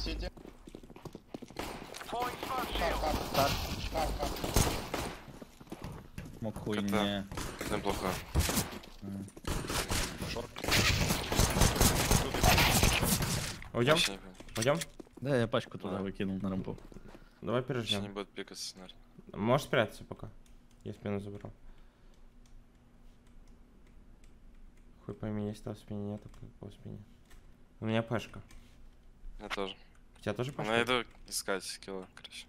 Сиди. Мог хуйня. Неплохо. Уйдем? Уйдем? Да, я пачку туда выкинул на рампу. Давай Еще переждем. не будет пикаться, наверное. Можешь спрятаться пока. Я спину забрал. Хуй пойми, есть там в спине, нету по спине. У меня пешка. Я тоже. У тебя тоже пешка? Я иду искать скилла, короче.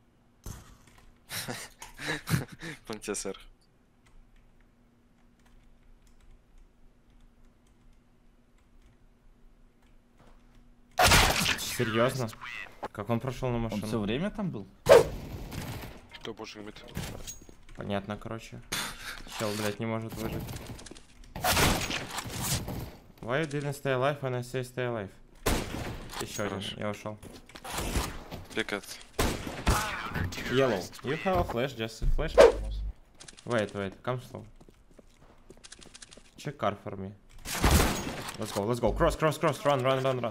Пункте сверху. Серьезно? Как он прошел на машину? Он все время там был? Кто больше имеет? Понятно, короче. Чел, блядь, не может выжить. Why you didn't stay alive when I say stay alive? Еще один, я ушел. Пикает. Yellow, you have a flash, just a flash. Wait, come slow. Check car for me. Let's go. Cross, run.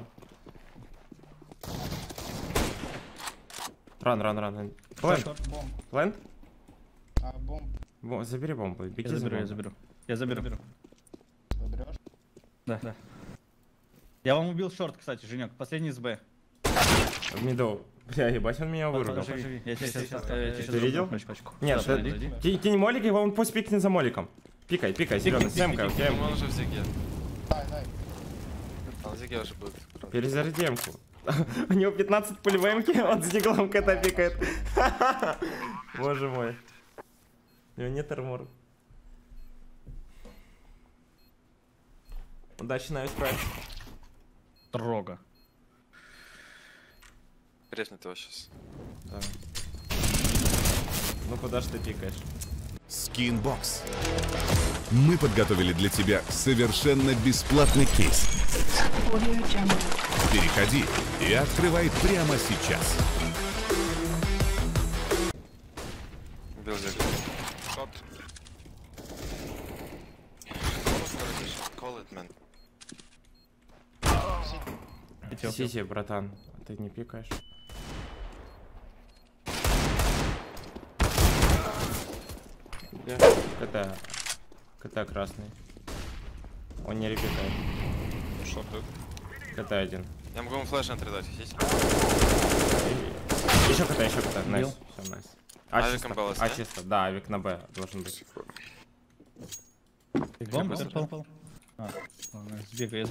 Run. Plant? Бомб. Забери бомбу, беги Я за заберу. бомбой. Я заберу. Заберешь? Да. Я вам убил шорт, кстати, Женек. Последний с Б. В миду. Бля, ебать, он меня вырубил. Живи. Я сейчас Ты видел? пачку. Нет, кинь молик, и он пусть пикнет за моликом. Пикай, зеленый, с М-кой, окей? Он уже в зиге. Дай. А в зиге уже будет. Перезаряди М-ку. У него 15 пуль в М-ке, он с диглом кота пикает. Боже мой. У него нет армора. Удачи на весь Трога. Рефнет его сейчас. Да. Ну куда ж ты пикаешь? Skinbox. Мы подготовили для тебя совершенно бесплатный кейс. Переходи и открывай прямо сейчас. Убил зиге. Шот. Call it, man. Сити, братан, а ты не пикаешь? КТ красный. Он не репетает. Шот, да? КТ один. Я могу ему флеш отрезать, хотите? Еще КТ. Найс. Все, найс. Авиком баллас, да? чисто. Да, авик на Б должен быть. Бомба попал. Сбегай.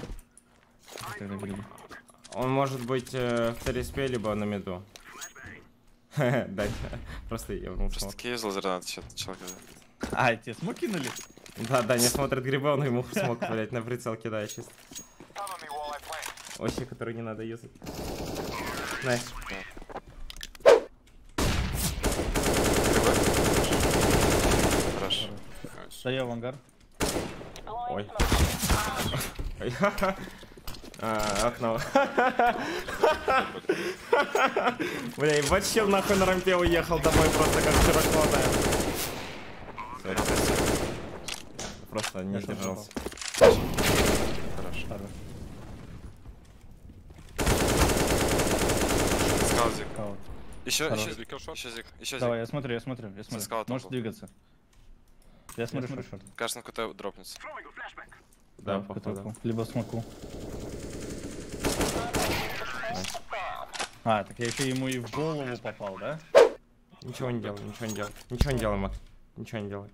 Он может быть в ТРСП, либо на миду. Да, просто я вру. Просто кейс лазернат человека. А, тебе смог кинули? Да, не смотрит грибы, он ему смог, блять, на прицел кидает чисто. Вообще, который не надо юзать. Найс. Хорошо. Даю в ангар. Ой. Окно. Бля, ебать, чел нахуй на рампе уехал домой просто как широколотая. Просто не сдержался. Хорошо. Скаузик. Еще зиг. Давай, я смотрю. скаутом Можешь был. двигаться. Я смотрю шорт. Кажется, на КТ дропнется. Да, в походу. потолку. Либо смоку. А, так я еще ему и в голову попал, да? Ничего не делай, Макс. Ничего не делай.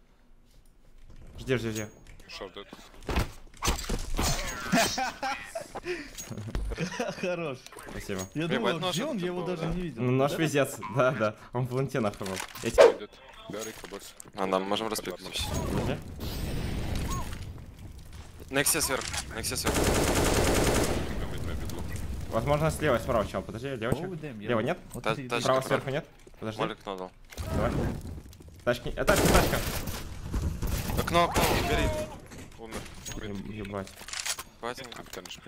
Жди. Шот, да? Хорош. Спасибо. Я Ебать, думал, нож где он, это я его был, даже да? не видел. Ну, наш Да? везец, да. Он в ленте нахуй был. Идет. Гарик, бокс. Да, мы можем распикать вообще. Нексия сверху. Возможно, слева, справа, чел. Подожди, лево, чел. Оу, дэм, я- Лево нет? Вот Та- это- та- Справа, Тачка, сверху нет? Подожди. Молик надал. Давай. Тачка. Тачка. Окно, бери. Умер. Ебать. Хватит. Капитан шпи.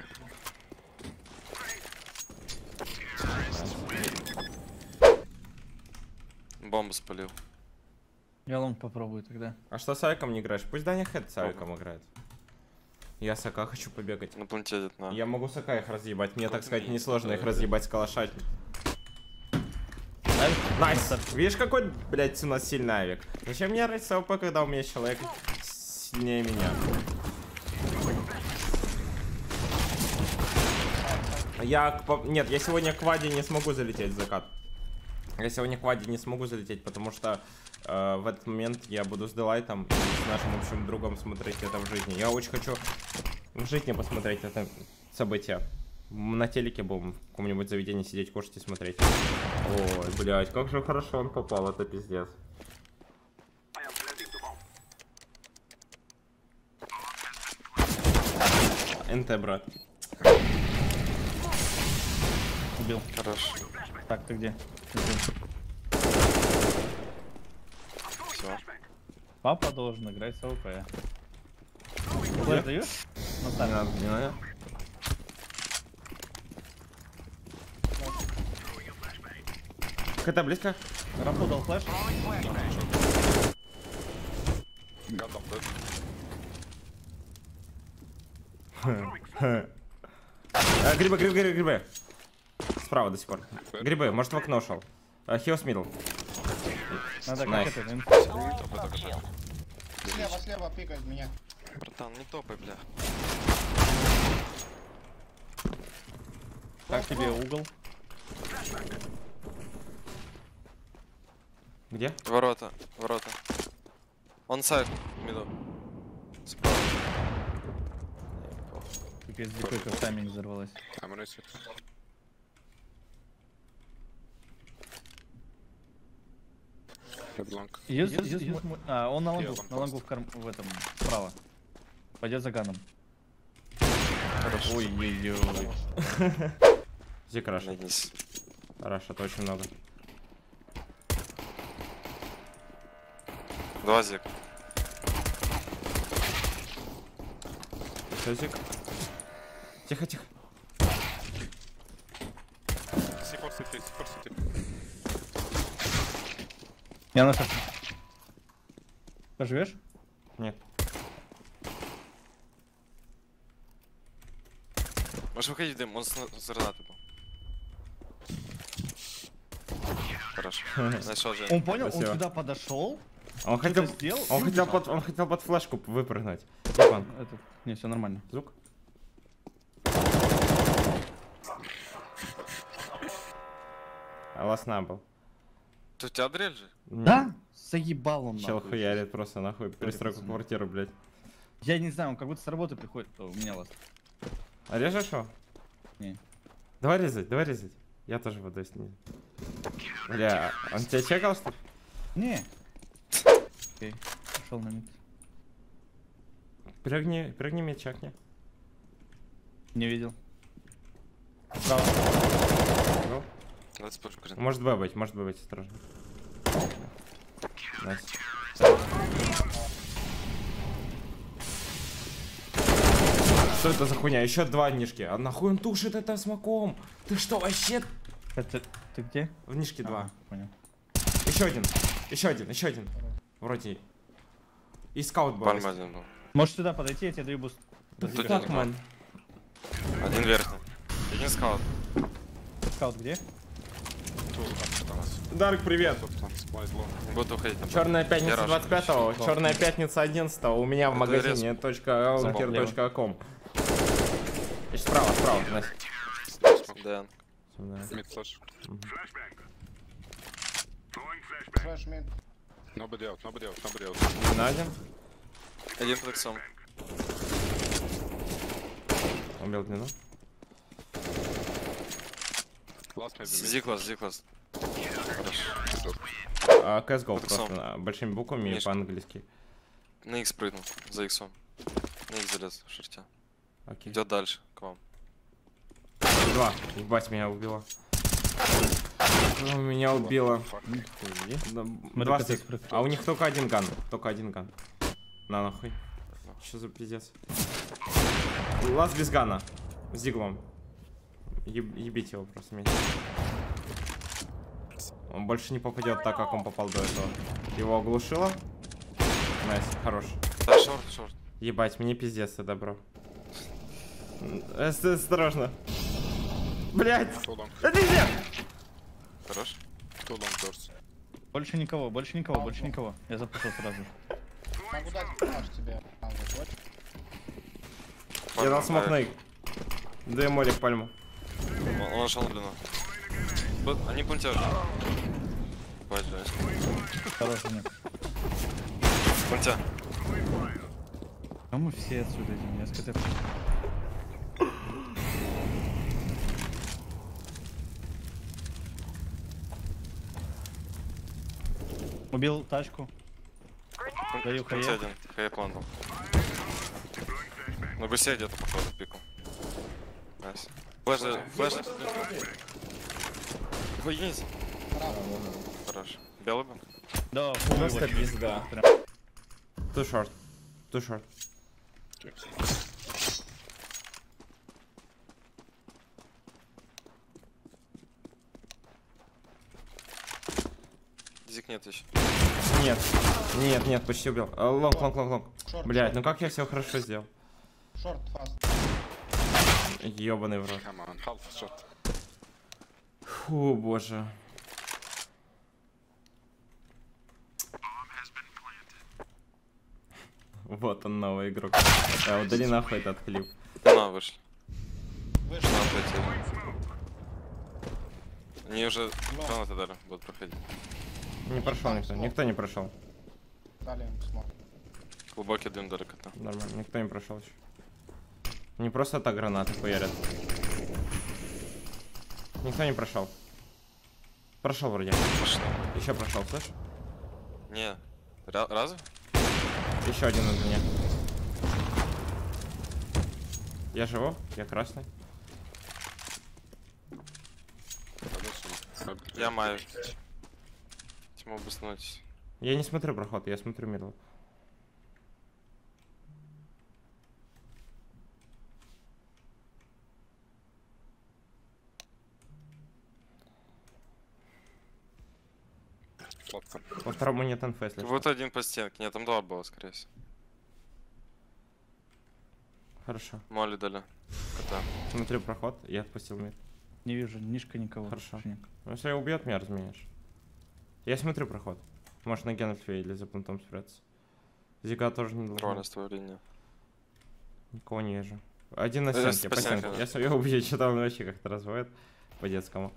Бомбу спалил. Я лонг попробую тогда. А что с Авиком не играешь? Пусть Даня Хэт с Авиком играет. Я с АК хочу побегать. На планете идет, на. Я могу с АК их разъебать. Мне, так сказать, несложно их разъебать с калаша. Найс! Видишь, какой, блядь, у нас сильный авик. Зачем мне рыть с АВП, когда у меня человек сильнее меня? Нет, я сегодня к Ваде не смогу залететь в закат. Я сегодня к Ваде не смогу залететь, потому что в этот момент я буду с Делайтом и с нашим общим другом смотреть это в жизни. Я очень хочу в жизни посмотреть это событие. На телеке будем в каком-нибудь заведении сидеть, кушать и смотреть. Ой, блядь, как же хорошо он попал, это пиздец. НТ, брат. Убил. Хорош. Так, ты где? Все. Папа должен играть с АВП. Флэш даешь? Ну, Не так. надо, не надо. КТ близко? Рампу дал флэш. Gundam dead. Грибы. Справа до сих пор. Грибы, может в окно ушел. Хиос мидл. Надо Найс. как это. Слева пикает меня. Братан, не топай, бля. Так тебе угол. Где? Ворота. Он сайд, мидл. Справа. Пипец, дикой костами не взорвалась. I'm on it. Use, а, он на лангу, Я на лангу в этом, справа. Пойдет за ганом. Ой-ой-ой. Зик Раша. Найдись. Раша, это очень много. 2 зик. Все, Зик. Тихо. C4 city, C4 city. Я на шахте. Поживешь? Нет. Можешь выходить в дым, он с гранатой был. Хорошо. Нашел Жень. Он понял, Спасибо. он сюда подошел. Он хотел, сделал, он и хотел, убежал. он хотел под флешку выпрыгнуть. Ебан. Это, не, все нормально. Звук. Ласна был. Ты у тебя дрель же? Да? Заебал он Чел нахуй. хуярит просто нахуй. Перестройку пацаны. квартиры, блядь. Я не знаю, он как будто с работы приходит, то у меня ласт. А режешь его? Не. Давай резать. Я тоже буду с ним. Бля, он тебя чекал, что ли? Не. Окей, пошел на мид. Прыгни меч, чекни. Не видел. Справа. Ну, Давайте позже гранат. может Б быть, осторожно. Найс. Что это за хуйня? Еще 2 нишки. А нахуй он тушит это смоком? Ты что, вообще? Это, ты где? В нишке 2. А, понял. Еще один. Вроде. И скаут был. Пальма один был. Можешь сюда подойти, я тебе даю буст. Да Тут как, нет. ман? Один верхний. Один скаут. Скаут где? Дарк, привет. Splice low. Буду уходить. Черная пятница Я 25-го, черная пятница 11-го. У меня в Это магазине .alter.com. Справа, Настя. Дэн. Mid flash. Флэш мид. Nobody out. На один. Один под иксом. Убил длину. Last maybe mid. Зиклас. CSGO Иксом. просто большими буквами и Мишка. по-английски. На икс прыгнул. За иксом. На икс залез в шерте. Окей. Идет дальше, к вам. 2. Ебать, меня убило. Меня убило. Да, Смотри, 20. как ты А у них только один ган. На нахуй. Что за пиздец? Лаз без гана. С диглом. Ебить его просто меньше. Он больше не попадет так, как он попал до этого. Его оглушило. Найс, хорош. Да, шорт. Ебать, мне пиздец это, бро. Осторожно. Блять! Too long. Это нельзя! Хорош. Too long doors. Больше никого, больше никого, больше никого. Я запушил сразу. Могу дать флаш тебе. Вот. Я дал смог на их. Дай молик пальму. Он нашел на длину. Они пунктируют. Бать, жесть. Хорош, Женек. Пунктя. А мы все отсюда идем, я с КТ. Убил тачку. Даю Пунктя хае. один. Хае плантал. На гусе где-то походу пикал. Найс. Флэш. Охуеть. Хорош. Белый был? Да, Просто фу, пизда. прям. Too short. Too short. Дизик нет еще. Нет, почти убил. Лонг. Шорт, Блять, ну как я все хорошо сделал? шорт, фаст. Ёбаный в рот. Come on, half shot. Фу, боже. Вот он, новый игрок. Удали нахуй этот клип. На, вышли. Вышел. На, полетели. Они уже гранаты дали, будут проходить. Не прошел никто не прошел. Дали им смог. Глубокий дым дали кота. Нормально, никто не прошел еще. Не просто так гранаты хуярят. Никто не прошел. Прошел вроде. Пошли. Еще прошел, слышь? Не. Разве? Еще один на меня. Я живу, я красный. Я маю. Тьму обоснуть. Я не смотрю проход, я смотрю мидл. Во втором нет инфы, если что. Вот один по стенке. Нет, там два было, скорее всего. Хорошо. Моли дали. Кота. Смотрю проход, я отпустил мид. Не вижу, нишка никого. Хорошо. Женек. Ну, если убьет, меня разменяешь. Я смотрю проход. Может на Геннельфе или за пунктом спрятаться. Зига тоже не должен. Нормально с твоей линии. Никого не вижу. Один на По стенке, по стенке, стенке. да. Если я убью, что-то он вообще как-то разводит по-детскому.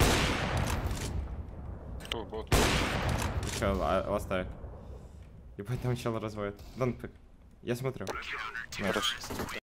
Two bot. Еще ластовик. И поэтому чел разводит. Don't pick. Я смотрю. Нет. Хорошо.